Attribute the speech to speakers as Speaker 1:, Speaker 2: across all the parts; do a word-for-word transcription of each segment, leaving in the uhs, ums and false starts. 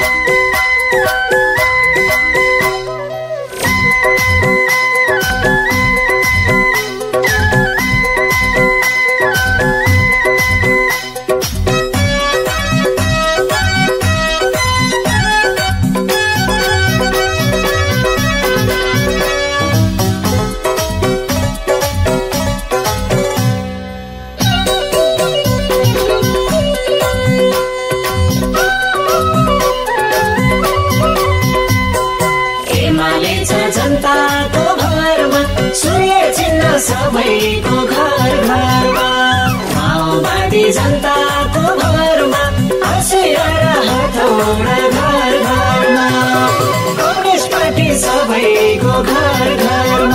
Speaker 1: जनताको घरमा सूर्य चिन्ह सबैको घर घरमा माओवादी जनताको घरमा हँसिया र हथौडा घर घरमा कम्युनिस्ट पार्टी सबैको घर घरमा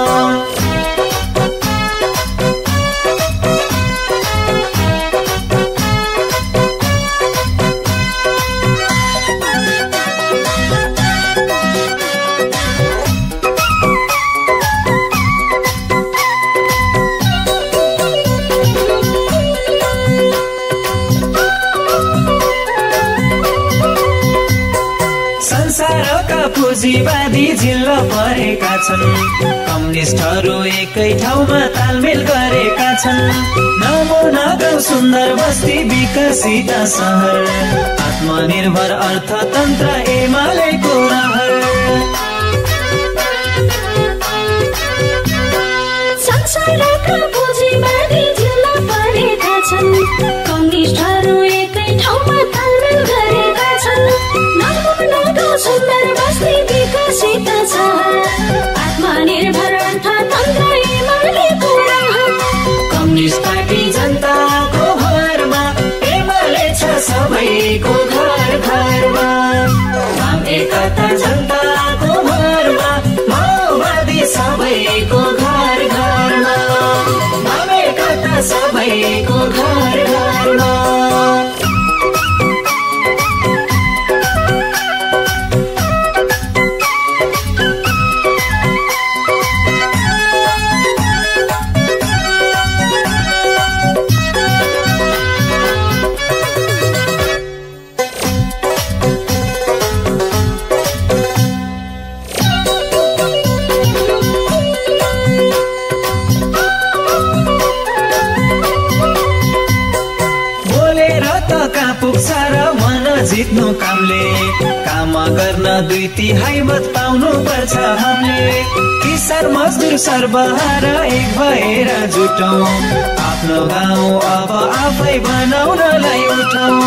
Speaker 1: संसारका पुँजीवादी जिल्ल परेका छन् कम्युनिस्टहरू एकै ठाउँमा तालमेल गरेका छन् नमुना गाउँ सुन्दर बस्ती विकसित सहर आत्मनिर्भर अर्थतन्त्र एमालेको रहर
Speaker 2: संसारका पुँजीवादी जिल्ल परेका छन् कम्युनिस्टहरू एकै ठाउँमा तालमेल गरेका छन् सुन्दर बस्ती विकसित सहर आत्मनिर्भर अर्थतन्त्र एमालेको रहर
Speaker 1: कम्युनिस्ट पार्टी जनताको घरमा एमाले छ सबैको घर घरमा वाम एकता जनताको घरमा माओवादी सबैको घर घरमा वाम एकता सबैको घर घरमा पुग्छ र मन जित्नु कामले काम गर्न दुई तिहाई मत पाउनु पर्छ हामीले किसान मजदुर सर्वहारा एक भएर जुटौं आफ्नो गाउँ अब आफै बनाउनलाई उठौं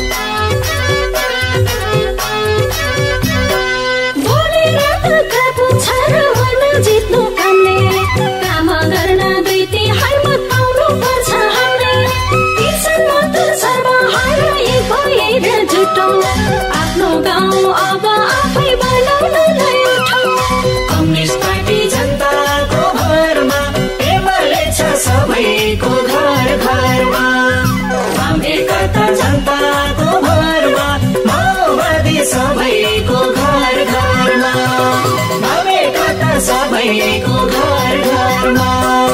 Speaker 2: बोलेर त पुग्छ र मन जित्नु कामले काम गर्न दुई तिहाई मत पाउनु पर्छ हामीले किसान मजदुर सर्वहारा भएर जुटौं आफ्नो गाउँ अब आफै बनाउनलाई उठौं
Speaker 1: कम्युनिस्ट पार्टी जनताको घरमा एमाले छ सबैको घर घरमा वाम एकता जनताको घरमा माओवादी सबैको घर घरमा वाम एकता सबैको घर घरमा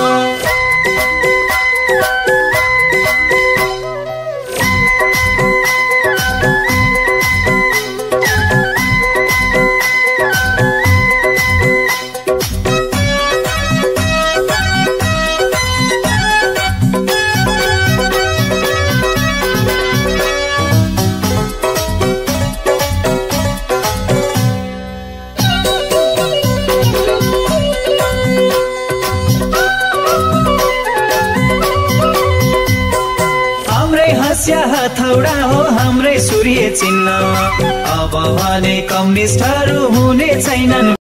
Speaker 1: हथौडा हो हाम्रै सूर्य चिन्ह अब भने कम्युनिस्टहरू हुने छैनन्।